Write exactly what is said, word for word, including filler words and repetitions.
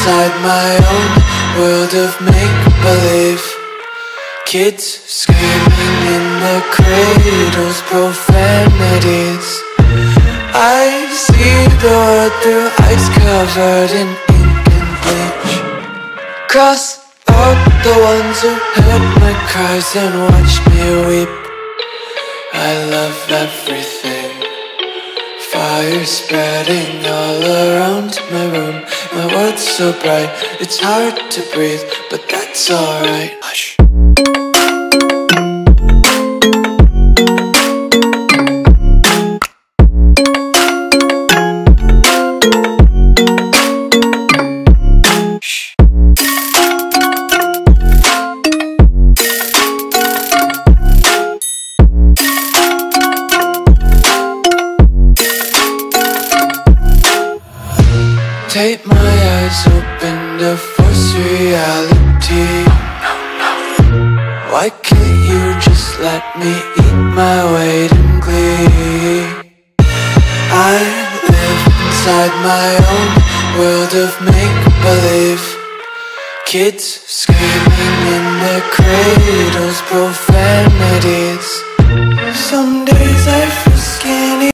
inside my own world of make-believe. Kids screaming in the cradles, profanities. I see the world through ice covered in ink and bleach. Cross out the ones who heard my cries and watched me weep. I love everything. Fire spreading all around my room. My world's so bright, it's hard to breathe, but that's alright. Hush. Tape my eyes open to force reality. Why can't you just let me eat my weight in glee? I live inside my own world of make-believe. Kids screaming in their cradles, profanities. Some days I feel skinny.